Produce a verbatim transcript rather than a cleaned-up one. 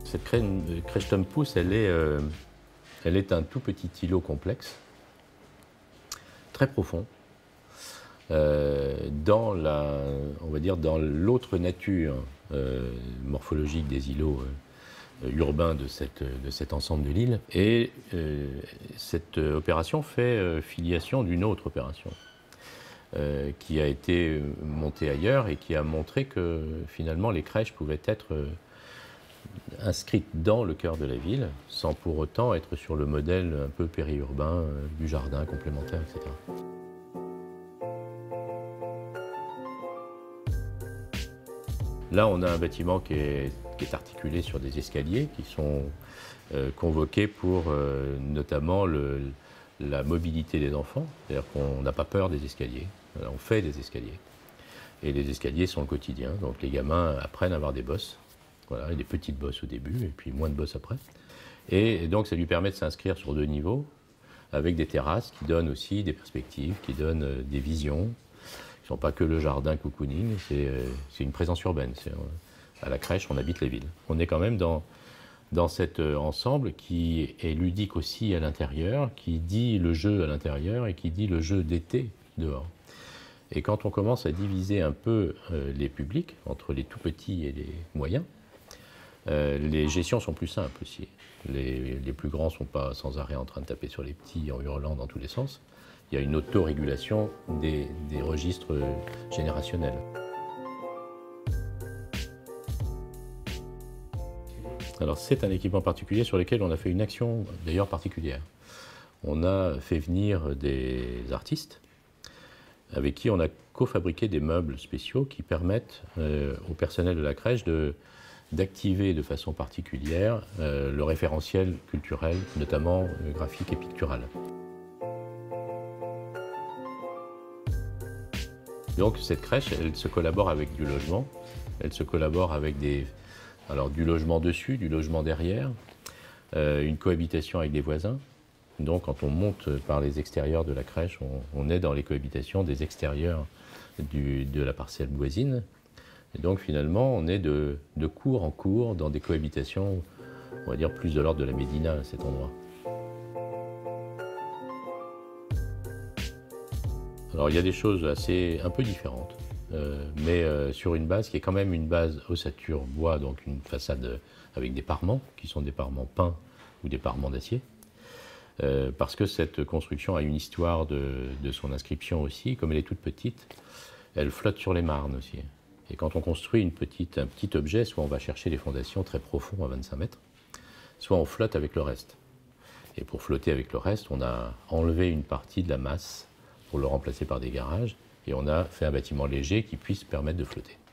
Cette crèche Tom Pouce, elle est, euh, elle est un tout petit îlot complexe, très profond, euh, dans la, on va dire dans l'autre nature euh, morphologique des îlots euh, urbains de, cette, de cet ensemble de l'île. Et euh, cette opération fait euh, filiation d'une autre opération euh, qui a été montée ailleurs et qui a montré que finalement les crèches pouvaient être euh, inscrite dans le cœur de la ville, sans pour autant être sur le modèle un peu périurbain euh, du jardin complémentaire, et cetera. Là, on a un bâtiment qui est, qui est articulé sur des escaliers qui sont euh, convoqués pour euh, notamment le, la mobilité des enfants. C'est-à-dire qu'on n'a pas peur des escaliers, on fait des escaliers. Et les escaliers sont le quotidien, donc les gamins apprennent à avoir des bosses. Voilà, des petites bosses au début et puis moins de bosses après. Et donc ça lui permet de s'inscrire sur deux niveaux avec des terrasses qui donnent aussi des perspectives, qui donnent euh, des visions. Ils ne sont pas que le jardin cocooning, c'est euh, une présence urbaine. Euh, à la crèche, on habite les villes. On est quand même dans, dans cet euh, ensemble qui est ludique aussi à l'intérieur, qui dit le jeu à l'intérieur et qui dit le jeu d'été dehors. Et quand on commence à diviser un peu euh, les publics entre les tout petits et les moyens, Euh, les gestions sont plus simples aussi. Les, les plus grands ne sont pas sans arrêt en train de taper sur les petits en hurlant dans tous les sens. Il y a une autorégulation des, des registres générationnels. Alors c'est un équipement particulier sur lequel on a fait une action d'ailleurs particulière. On a fait venir des artistes avec qui on a cofabriqué des meubles spéciaux qui permettent euh, au personnel de la crèche de d'activer de façon particulière euh, le référentiel culturel, notamment euh, graphique et pictural. Donc cette crèche, elle se collabore avec du logement, elle se collabore avec des, alors, du logement dessus, du logement derrière, euh, une cohabitation avec des voisins. Donc quand on monte par les extérieurs de la crèche, on, on est dans les cohabitations des extérieurs du, de la parcelle voisine. Et donc finalement, on est de, de cours en cours dans des cohabitations, on va dire plus de l'ordre de la médina à cet endroit. Alors il y a des choses assez un peu différentes, euh, mais euh, sur une base qui est quand même une base ossature bois, donc une façade avec des parements, qui sont des parements peints ou des parements d'acier. Euh, parce que cette construction a une histoire de, de son inscription aussi, comme elle est toute petite, elle flotte sur les marnes aussi. Et quand on construit une petite, un petit objet, soit on va chercher les fondations très profondes à vingt-cinq mètres, soit on flotte avec le reste. Et pour flotter avec le reste, on a enlevé une partie de la masse pour le remplacer par des garages, et on a fait un bâtiment léger qui puisse permettre de flotter.